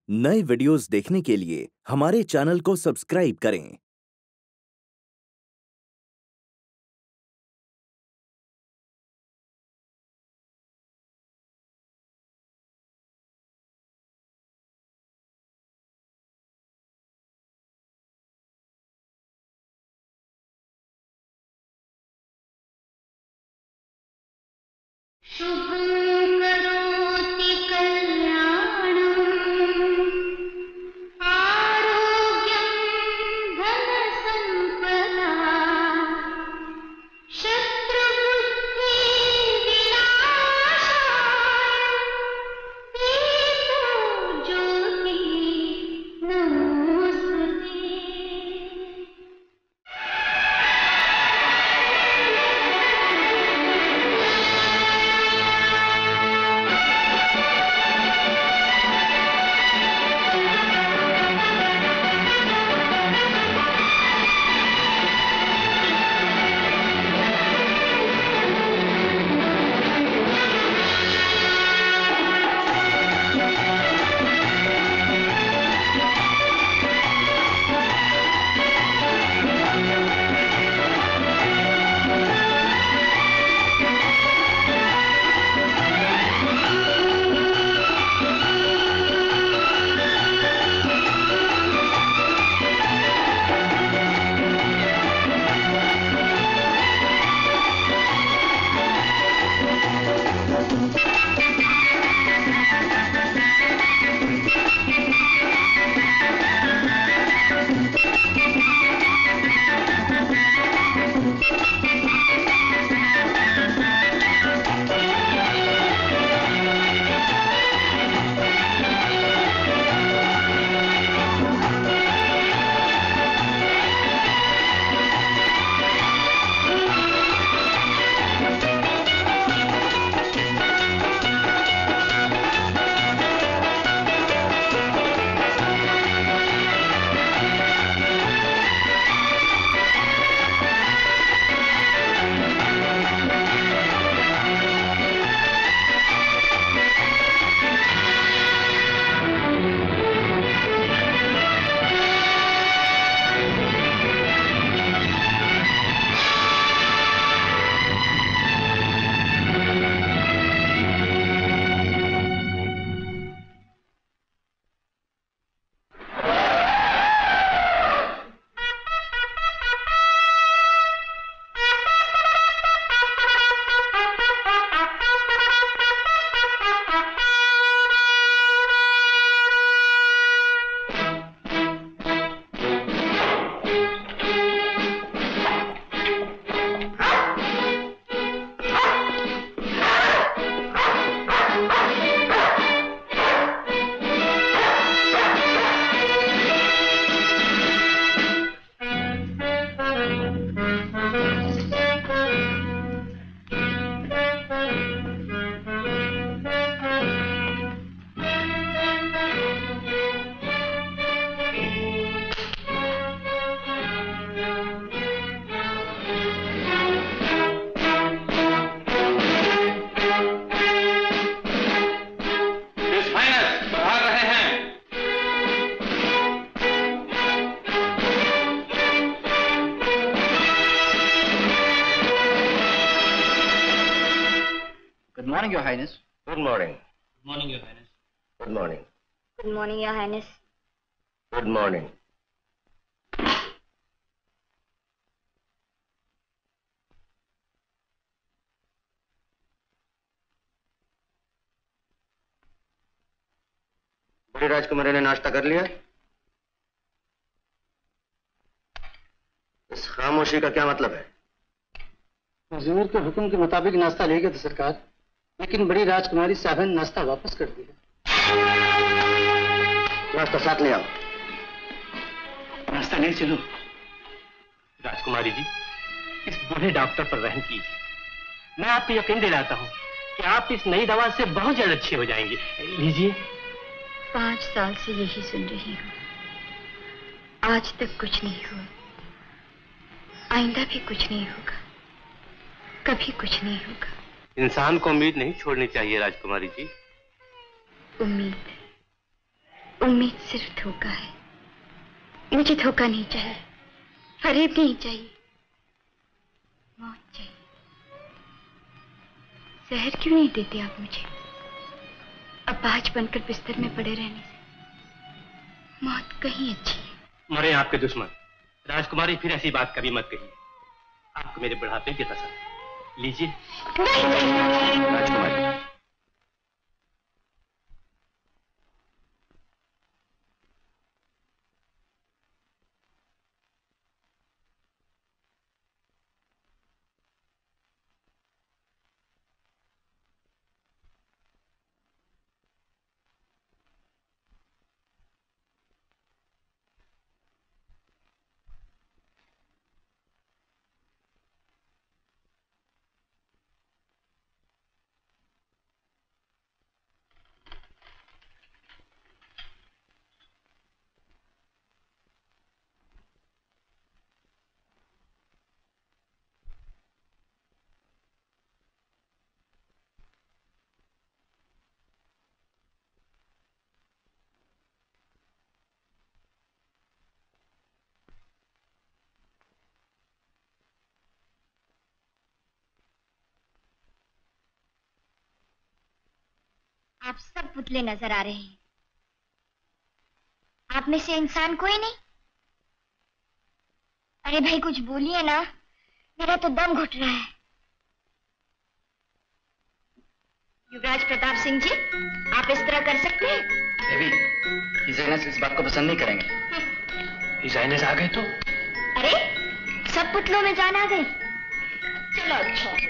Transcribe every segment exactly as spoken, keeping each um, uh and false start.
नए वीडियोस देखने के लिए हमारे चैनल को सब्सक्राइब करें। शुभं करोति कल्याणं आरोग्यं धनसम्पदा शत्रुबुद्धि विनाशाय दीपो ज्योति नमोस्तुते। Good morning, Your Highness. Good morning. Good morning, Your Highness. Good morning. Good morning, Your Highness. Good morning. बड़ी राजकुमारी ने नाश्ता कर लिया? इस खामोशी का क्या मतलब है? हुजूर के हुक्म के मुताबिक नाश्ता ले गए थे सरकार, लेकिन बड़ी राजकुमारी साहब ने नाश्ता वापस कर दिया। नाश्ता साथ ले आओ। नाश्ता ले चलो। राजकुमारी जी, इस बूढ़े डॉक्टर पर रहम कीजिए। मैं आपको यकीन दिलाता हूँ कि आप इस नई दवा से बहुत जल्द अच्छे हो जाएंगे। लीजिए। पांच साल से यही सुन रही हूँ, आज तक कुछ नहीं हुआ, आइंदा भी कुछ नहीं होगा, कभी कुछ नहीं होगा। इंसान को उम्मीद नहीं छोड़नी चाहिए राजकुमारी जी। उम्मीद उम्मीद सिर्फ धोखा है। मुझे धोखा नहीं चाहिए, फरेब नहीं चाहिए, मौत चाहिए। जहर क्यों नहीं देते आप मुझे? अब बाज बनकर बिस्तर में पड़े रहने से मौत कहीं अच्छी है। मरे आपके दुश्मन। राजकुमारी, फिर ऐसी बात कभी मत कहिए। आपको मेरे बुढ़ापे की कसम। लीजिए। राजकुमारी, आप सब पुतले नजर आ रहे हैं। आप में से इंसान कोई नहीं? अरे भाई कुछ बोलिए ना, मेरा तो दम घुट रहा है। युवराज प्रताप सिंह जी, आप इस तरह कर सकते हैं? देवी, हिज हाइनेस इस बात को पसंद नहीं करेंगे। हिज हाइनेस आ गए तो? अरे सब पुतलों में जान आ गई। चलो अच्छा है।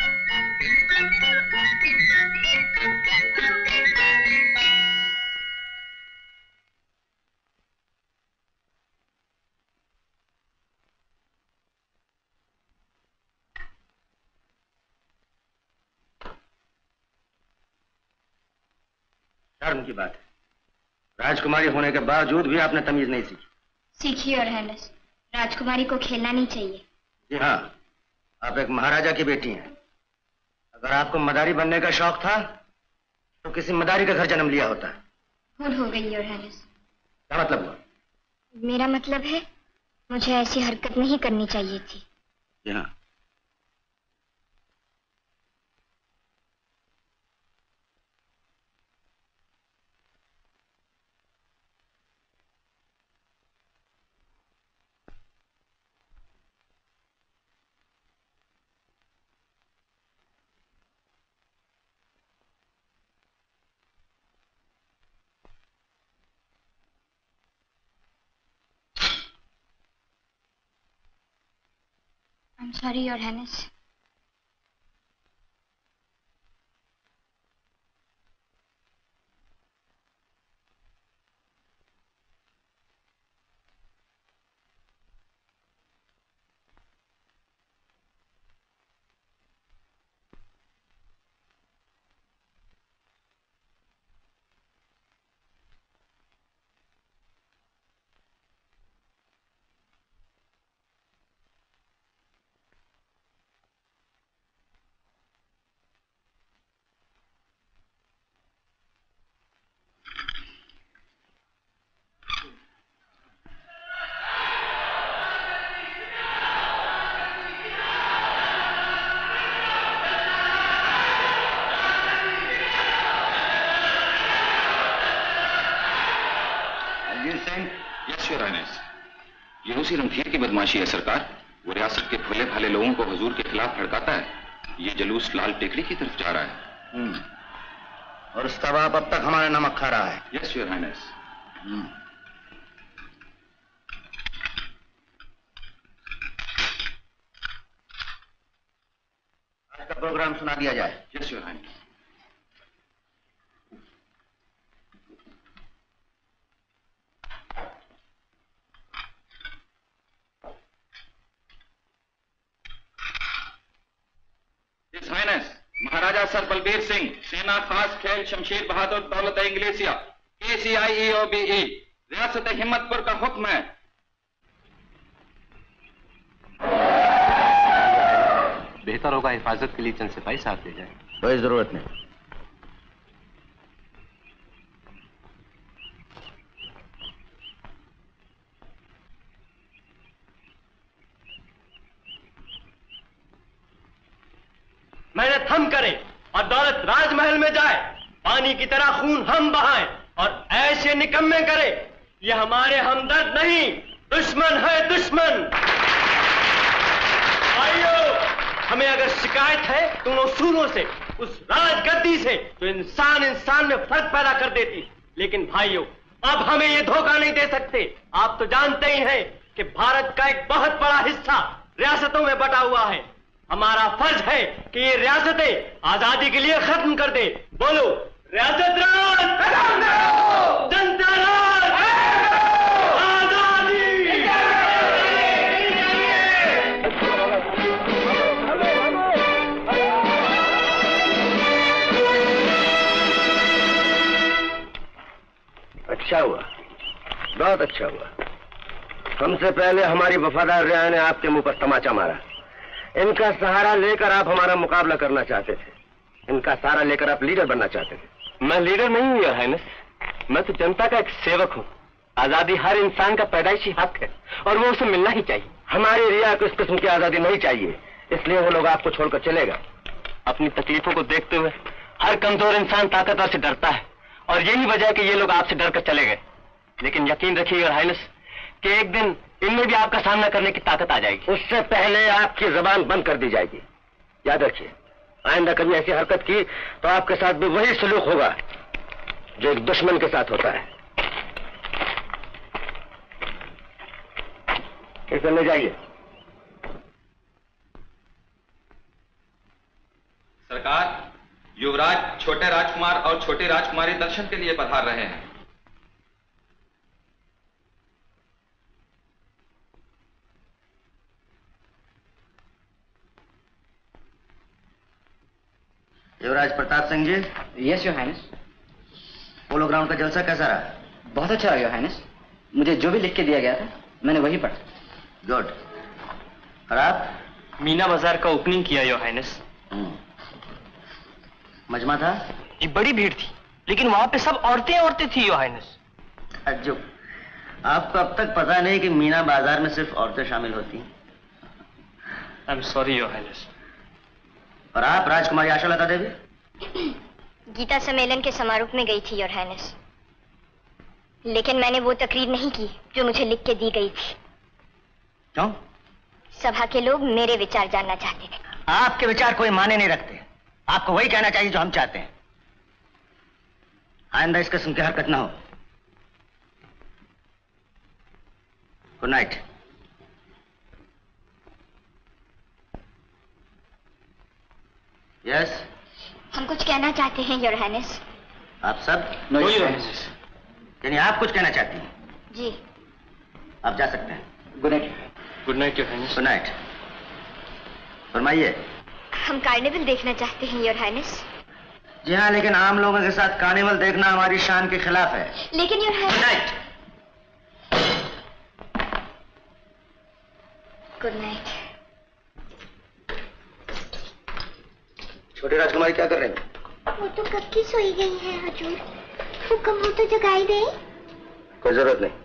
शर्म की बात है। राजकुमारी होने के बावजूद भी आपने तमीज नहीं सीखी। सीखिए और हाइनेस, राजकुमारी को खेलना नहीं चाहिए। जी हाँ, आप एक महाराजा की बेटी हैं। अगर आपको मदारी बनने का शौक था तो किसी मदारी का घर जन्म लिया होता। भूल हो गई और हाइनेस। क्या मतलब हुआ? मेरा मतलब है मुझे ऐसी हरकत नहीं करनी चाहिए थी। जी हाँ। I'm sorry, Your Highness. Yes your highness. ये उसी रंगीर की बदमाशी है सरकार। वो रियासत के भोले भाले लोगों को हुजूर के खिलाफ भड़काता है। ये जलूस लाल टेकरी की तरफ जा रहा है। और उसका बाप अब तक हमारा नमक खा रहा है। Yes your highness. आज का प्रोग्राम सुना दिया जाए। Yes your highness. His highness Maharaja sir Balbir Singh, सेना खास खेल शमशीर बहादुर दौलत इंग्लिसिया, के सी आई ई ओ बी ई, रियासत हिम्मतपुर का हुक्म है। बेहतर होगा हिफाजत के लिए चंद सिपाही साथ ले जाए। कोई जरूरत नहीं। हम करें और दौलत राजमहल में जाए, पानी की तरह खून हम बहाएं और ऐसे निकम्मे करें। ये हमारे हमदर्द नहीं, दुश्मन है दुश्मन। भाइयों, हमें अगर शिकायत है तो उन उसूलों से, उस राजगद्दी से जो इंसान इंसान में फर्क पैदा कर देती। लेकिन भाइयों, अब हमें ये धोखा नहीं दे सकते। आप तो जानते ही हैं कि भारत का एक बहुत बड़ा हिस्सा रियासतों में बटा हुआ है। हमारा फर्ज है कि ये रियासतें आजादी के लिए खत्म कर दे। बोलो, रियासत राज, जनता राज, आजादी। अच्छा हुआ, बहुत अच्छा हुआ। हमसे पहले हमारी वफादार रिया ने आपके मुंह पर तमाचा मारा। इनका सहारा लेकर आप हमारा मुकाबला करना चाहते थे, इनका सहारा लेकर आप लीडर बनना चाहते थे। मैं लीडर नहीं हूँ योर हाइनेस, मैं तो जनता का एक सेवक हूँ। आजादी हर इंसान का पैदाइशी हक है और वो उसे मिलना ही चाहिए। हमारी रिया को इस किस्म की आजादी नहीं चाहिए, इसलिए वो लोग आपको छोड़कर चलेगा। अपनी तकलीफों को देखते हुए हर कमजोर इंसान ताकतवर से डरता है और यही वजह है कि ये लोग आपसे डरकर चले गए। लेकिन यकीन रखिए योर हाइनेस कि एक दिन इनमें भी आपका सामना करने की ताकत आ जाएगी। उससे पहले आपकी जबान बंद कर दी जाएगी। याद रखिए, आइंदा कभी ऐसी हरकत की तो आपके साथ भी वही सलूक होगा जो एक दुश्मन के साथ होता है। इसे ले जाइए। सरकार, युवराज छोटे राजकुमार और छोटी राजकुमारी दर्शन के लिए पधार रहे हैं। युवराज Pratap Singh ji. Yes your highness. Polo ground का जलसा कैसा रहा? बहुत अच्छा रहा योर हाइनेस। मुझे जो भी लिख के दिया गया था मैंने वही पढ़ा। गुड। और आप? मीना बाजार का ओपनिंग किया योर हाइनेस। मजमा था? एक बड़ी भीड़ थी, लेकिन वहां पे सब औरतें औरतें थी योर हाइनेस। अज्जुब, आपको अब तक पता नहीं कि मीना बाजार में सिर्फ औरतें शामिल होती हैं। I am sorry your highness. और आप राजकुमारी आशालता देवी? गीता सम्मेलन के समारोह में गई थी योर हाइनेस, लेकिन मैंने वो तकरीर नहीं की जो मुझे लिख के दी गई थी। क्यों? सभा के लोग मेरे विचार जानना चाहते थे। आपके विचार कोई माने नहीं रखते। आपको वही कहना चाहिए जो हम चाहते हैं। आइंदा इस किस्म की हरकत ना हो। Good night. यस? हम कुछ कहना चाहते हैं योर हाइनेस। आप सब? No your highness. यानी आप कुछ कहना चाहती हैं? जी। आप जा सकते हैं। Good night. Good night your highness. Good night. फरमाइए। हम कार्निवल देखना चाहते हैं योर हाइनेस। जी हाँ, लेकिन आम लोगों के साथ कार्निवल देखना हमारी शान के खिलाफ है। लेकिन your good highness. Night. Good night. छोटी राजकुमारी क्या कर रही है? वो तो कब की सोई गई है हजूर। हुक्म हो तो जगाई दे। कोई जरूरत नहीं।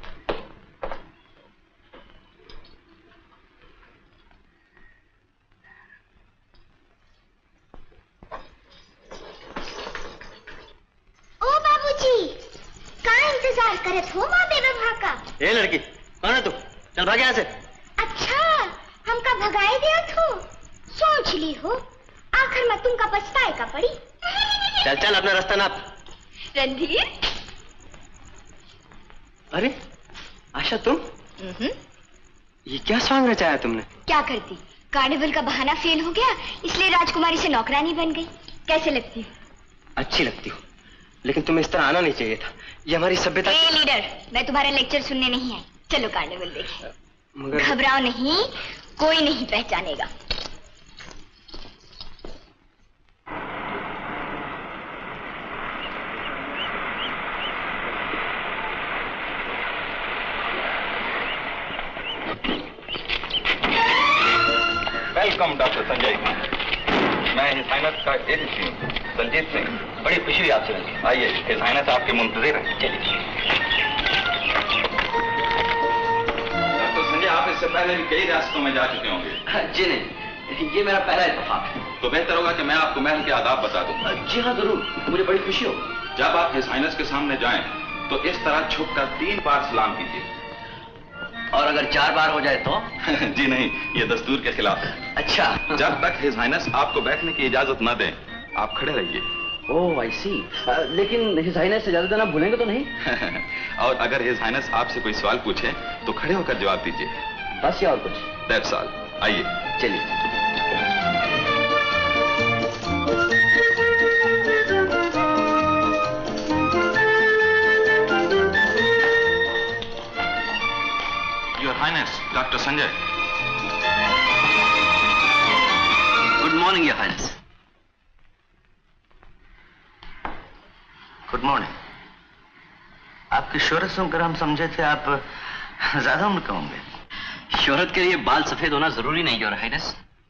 ओ बाबूजी, कहाँ इंतजार करत हो माँ बेबा का? ए लड़की, कौन है तू? चल भाग यहाँ से। अच्छा, हमका भगाए दिया थो। सोच ली हो, आखिर में तुमका पछताए का पड़ी। चल चल अपना रास्ता नाप। रणधीर। अरे आशा, तुम? ये क्या सॉन्ग रचाया तुमने? क्या करती, कार्निवल का बहाना फेल हो गया, इसलिए राजकुमारी से नौकरानी बन गई। कैसे लगती हूँ? अच्छी लगती हो, लेकिन तुम्हें इस तरह आना नहीं चाहिए था। ये हमारी सभ्यता। ए लीडर, मैं तुम्हारा लेक्चर सुनने नहीं आई। चलो कार्निवल देखें। मगर घबराओ नहीं, कोई नहीं पहचानेगा। Welcome doctor Sanjay. मैं हिज हाइनेस का एडिसी हूँ, संजीत सिंह। बड़ी खुशी हुई आपसे मिलकर। आइए, हिज हाइनेस आपके मुंतजिर हैं। चलिए। डॉक्टर संजय, आप इससे पहले भी कई रियासतों में जा चुके होंगे। जी नहीं, ये मेरा पहला इत्तेफाक है। तो बेहतर होगा कि मैं आपको महल के आदाब बता दूं। जी हाँ जरूर, मुझे बड़ी खुशी हो। जब आप हिज हाइनेस के सामने जाएं तो इस तरह झुककर तीन बार सलाम कीजिए। और अगर चार बार हो जाए तो? जी नहीं, ये दस्तूर के खिलाफ है। अच्छा। जब तक हिज हाइनेस आपको बैठने की इजाजत न दें आप खड़े रहिए। ओह आई सी। लेकिन हिज हाइनेस से इजाजत देना भूलेंगे तो नहीं? और अगर हिज हाइनेस आपसे कोई सवाल पूछे तो खड़े होकर जवाब दीजिए। बस या और कुछ? That's all. आइए चलिए। Your highness doctor Sanjay. Good morning your highness. Good morning. आपकी शोहरत सुनकर हम समझे थे आप ज्यादा उम्र के होंगे। शोहरत के लिए बाल सफेद होना जरूरी नहीं your highness.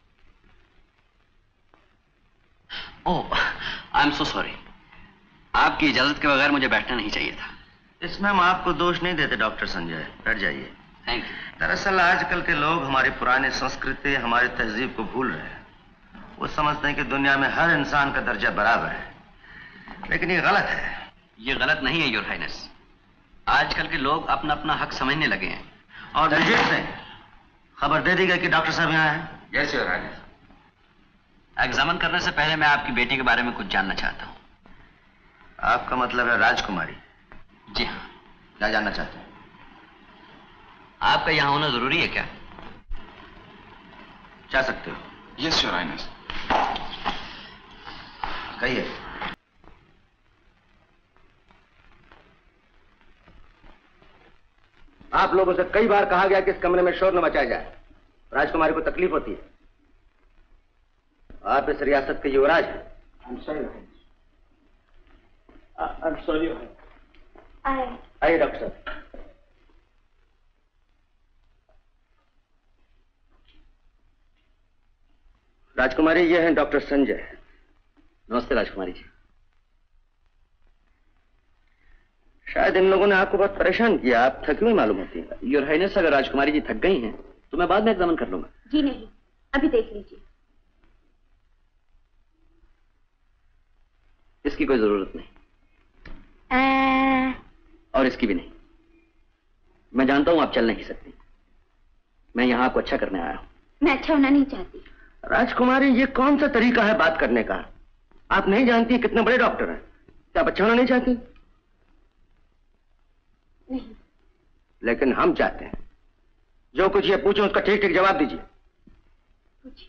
Oh I am so sorry. आपकी इजाजत के बगैर मुझे बैठना नहीं चाहिए था। इसमें हम आपको दोष नहीं देते डॉक्टर संजय, बैठ जाइए। Thank you. दरअसल आजकल के लोग हमारी पुरानी संस्कृति, हमारी तहजीब को भूल रहे हैं। वो समझते हैं कि दुनिया में हर इंसान का दर्जा बराबर है, लेकिन ये गलत है। ये गलत नहीं है योर हाइनेस। आजकल के लोग अपना अपना हक समझने लगे हैं। और दलजीत सिंह, खबर दे दी गई कि डॉक्टर साहब यहाँ हैं? Yes your highness. एग्जामिन करने से पहले मैं आपकी बेटी के बारे में कुछ जानना चाहता हूँ। आपका मतलब है राजकुमारी? जी हाँ। क्या जानना चाहते हैं? आपका यहाँ होना जरूरी है क्या? जा सकते हो। Yes your highness. कहिए। आप लोगों से कई बार कहा गया कि इस कमरे में शोर न मचाया जाए, राजकुमारी को तकलीफ होती है। आप इस रियासत के युवराज हैं। I'm sorry, Your Highness. Uh, I'm sorry, Your Highness. आए। आइए डॉक्टर साहब। राजकुमारी, ये हैं डॉक्टर संजय। नमस्ते राजकुमारी जी। शायद इन लोगों ने आपको बहुत परेशान किया, आप थकी हुई मालूम होती है। योर हाइनेस, अगर राजकुमारी जी थक गई हैं तो मैं बाद में एग्जामिन कर लूंगा। जी नहीं, अभी देख लीजिए। इसकी कोई जरूरत नहीं। आ... और इसकी भी नहीं। मैं जानता हूं आप चल नहीं सकती। मैं यहां आपको अच्छा करने आया हूं। मैं अच्छा होना नहीं चाहती। राजकुमारी, ये कौन सा तरीका है बात करने का? आप नहीं जानती कितने बड़े डॉक्टर हैं। क्या आप अच्छा होना नहीं चाहती? नहीं। लेकिन हम चाहते हैं। जो कुछ ये पूछें उसका ठीक ठीक जवाब दीजिए। पूछिए।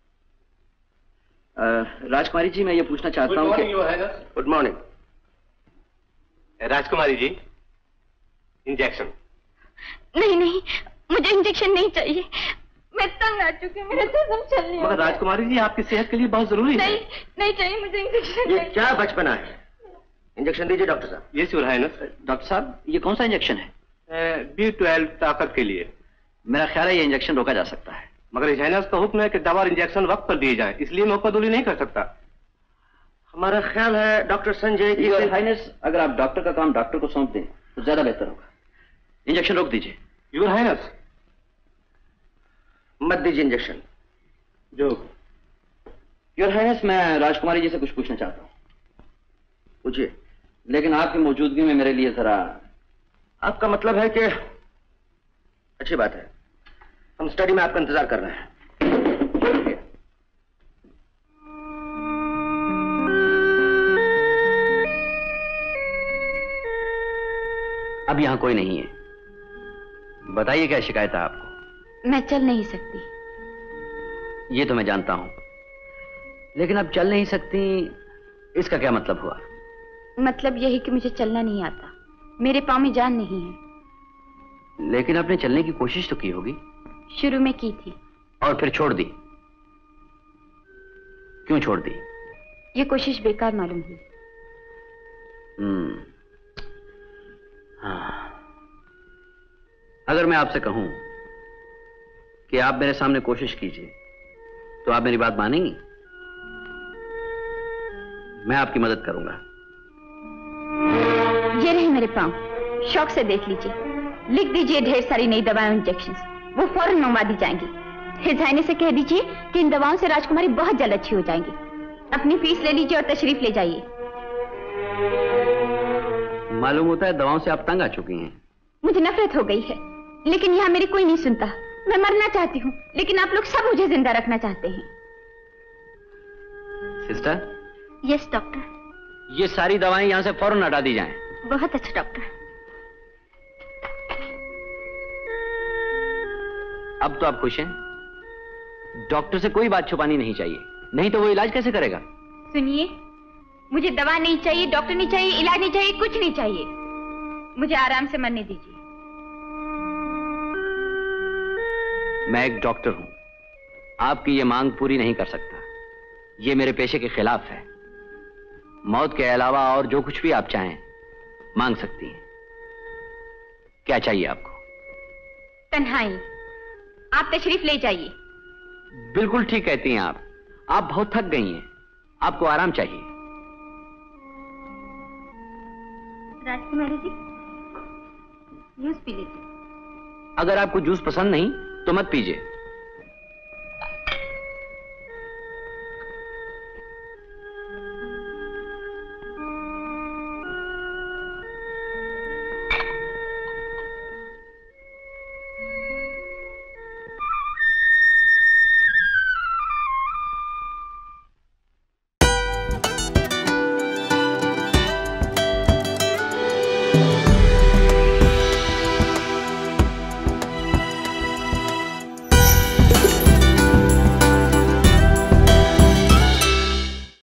राजकुमारी जी, मैं ये पूछना चाहता हूँ कि... गुड मॉर्निंग। राजकुमारी जी, इंजेक्शन। नहीं नहीं, मुझे इंजेक्शन नहीं चाहिए। मैं तंग आ चुकी हूँ, मेरे से सब चल नहीं मगर राजकुमारी जी, आपकी सेहत के लिए बहुत जरूरी नहीं, है। नहीं चाहिए मुझे इंजेक्शन। ये क्या बचपना है? इंजेक्शन दीजिए डॉक्टर साहब। Yes your highness. डॉक्टर साहब, ये कौन सा इंजेक्शन है? बी ट्वेल्व ताकत के लिए। मेरा ख्याल है ये इंजेक्शन रोका जा सकता है। मगर हिज हाइनेस का हुक्म है कि दवा और इंजेक्शन वक्त पर दिए जाएं, इसलिए मैं उपदुली नहीं कर सकता। हमारा ख्याल है डॉक्टर संजय की... योर हाइनेस, अगर आप डॉक्टर का काम डॉक्टर को सौंप दें तो ज्यादा बेहतर होगा। इंजेक्शन रोक दीजिए। Your highness. मत दीजिए इंजेक्शन। जो योर हाइनेस, मैं राजकुमारी जी से कुछ पूछना चाहता हूँ। पूछिए। लेकिन आपकी मौजूदगी में मेरे लिए जरा... आपका मतलब है कि... अच्छी बात है, हम स्टडी में आपका इंतजार कर रहे हैं। अब यहाँ कोई नहीं है। बताइए क्या शिकायत है आपको? मैं चल नहीं सकती। ये तो मैं जानता हूं, लेकिन अब चल नहीं सकती, इसका क्या मतलब हुआ? मतलब यही कि मुझे चलना नहीं आता। मेरे पाँव में जान नहीं है। लेकिन आपने चलने की कोशिश तो की होगी। शुरू में की थी। और फिर छोड़ दी। क्यों छोड़ दी? ये कोशिश बेकार मालूम हुई। हम्म हाँ। अगर मैं आपसे कहूं कि आप मेरे सामने कोशिश कीजिए तो आप मेरी बात मानेंगी? मैं आपकी मदद करूंगा। ये रहे मेरे पाँव, शौक से देख लीजिए। लिख दीजिए ढेर सारी नई दवाएं, इंजेक्शन, वो फौरन मंगवा दी जाएंगी। हिज हाइनेस से कह दीजिए कि इन दवाओं से राजकुमारी बहुत जल्द अच्छी हो जाएंगी। अपनी फीस ले लीजिए और तशरीफ ले जाइए। मालूम होता है दवाओं से आप तंग आ चुकी हैं। मुझे नफरत हो गई है, लेकिन यहाँ मेरी कोई नहीं सुनता। मैं मरना चाहती हूँ, लेकिन आप लोग सब मुझे जिंदा रखना चाहते हैं। सिस्टर। Yes doctor. ये सारी दवाएं यहाँ से फौरन हटा दी जाएं। बहुत अच्छा डॉक्टर। अब तो आप खुश हैं? डॉक्टर से कोई बात छुपानी नहीं चाहिए, नहीं तो वो इलाज कैसे करेगा? सुनिए, मुझे दवा नहीं चाहिए, डॉक्टर नहीं चाहिए, इलाज नहीं चाहिए, कुछ नहीं चाहिए। मुझे आराम से मरने दीजिए। मैं एक डॉक्टर हूं, आपकी ये मांग पूरी नहीं कर सकता। ये मेरे पेशे के खिलाफ है। मौत के अलावा और जो कुछ भी आप चाहें मांग सकती हैं। क्या चाहिए आपको? तन्हाई। आप तशरीफ ले जाइए। बिल्कुल ठीक कहती हैं आप। आप बहुत थक गई हैं, आपको आराम चाहिए। राजकुमारी जी, जूस पी लीजिए। अगर आपको जूस पसंद नहीं तो मत पीजिए।